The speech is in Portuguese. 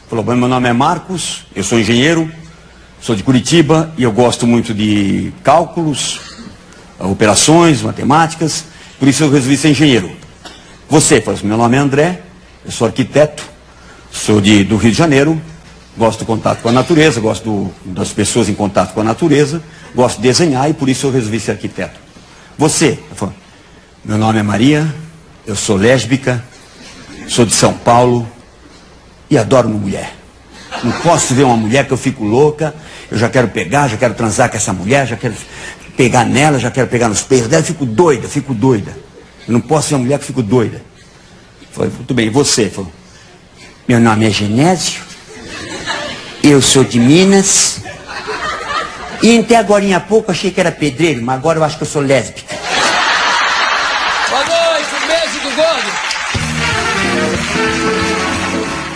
Falou, bom, meu nome é Marcos, eu sou engenheiro, sou de Curitiba e eu gosto muito de cálculos, operações, matemáticas, por isso eu resolvi ser engenheiro. Você, falou assim, meu nome é André, eu sou arquiteto, sou do Rio de Janeiro, gosto do contato com a natureza, gosto das pessoas em contato com a natureza, gosto de desenhar e por isso eu resolvi ser arquiteto. Você, falou, meu nome é Maria, eu sou lésbica, sou de São Paulo e adoro uma mulher. Não posso ver uma mulher que eu fico louca, eu já quero pegar, já quero transar com essa mulher, já quero pegar nela, já quero pegar nos peitos dela, eu fico doida. Eu não posso ver uma mulher que eu fico doida. Falei, muito bem, e você? Falou, meu nome é Genésio, eu sou de Minas, e até agora há pouco achei que era pedreiro, mas agora eu acho que eu sou lésbica.